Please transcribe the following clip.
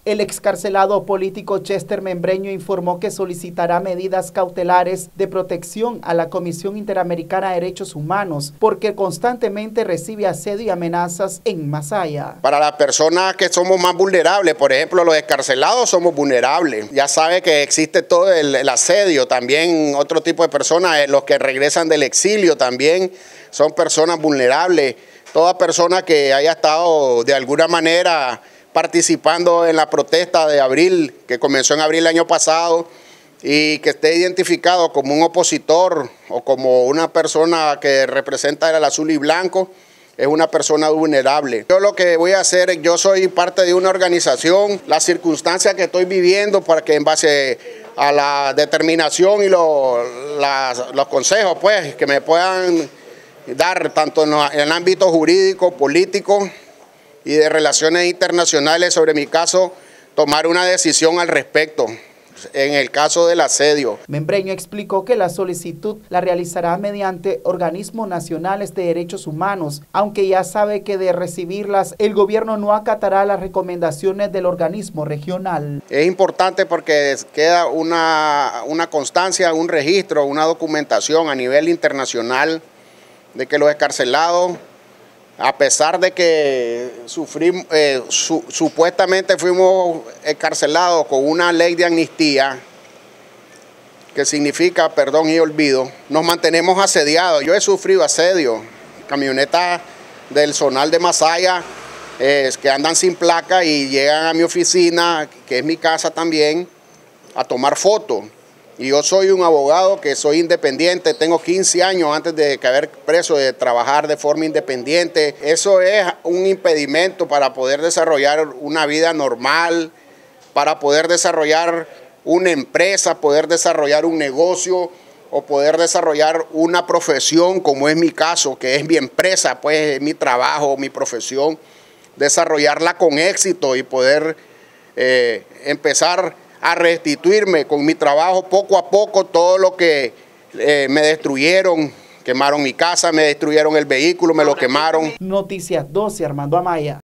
El excarcelado político Chester Membreño informó que solicitará medidas cautelares de protección a la Comisión Interamericana de Derechos Humanos porque constantemente recibe asedio y amenazas en Masaya. Para las personas que somos más vulnerables, por ejemplo los excarcelados somos vulnerables. Ya sabe que existe todo el asedio, también otro tipo de personas, los que regresan del exilio también son personas vulnerables. Toda persona que haya estado de alguna manera participando en la protesta de abril, que comenzó en abril del año pasado, y que esté identificado como un opositor o como una persona que representa el azul y blanco, es una persona vulnerable. Yo lo que voy a hacer, yo soy parte de una organización, las circunstancias que estoy viviendo para que en base a la determinación y los consejos pues, que me puedan dar tanto en el ámbito jurídico, político, y de relaciones internacionales sobre mi caso, tomar una decisión al respecto, en el caso del asedio. Membreño explicó que la solicitud la realizará mediante organismos nacionales de derechos humanos, aunque ya sabe que de recibirlas, el gobierno no acatará las recomendaciones del organismo regional. Es importante porque queda una constancia, un registro, una documentación a nivel internacional de que los excarcelados, a pesar de que sufrimos, supuestamente fuimos encarcelados con una ley de amnistía, que significa perdón y olvido, nos mantenemos asediados. Yo he sufrido asedio, camionetas del zonal de Masaya que andan sin placa y llegan a mi oficina, que es mi casa también, a tomar fotos. Y yo soy un abogado que soy independiente, tengo 15 años antes de caer preso de trabajar de forma independiente. Eso es un impedimento para poder desarrollar una vida normal, para poder desarrollar una empresa, poder desarrollar un negocio o poder desarrollar una profesión, como es mi caso, que es mi empresa, pues es mi trabajo, mi profesión, desarrollarla con éxito y poder empezar a restituirme con mi trabajo poco a poco todo lo que me destruyeron, quemaron mi casa, me destruyeron el vehículo, me lo quemaron. Noticias 12, Armando Amaya.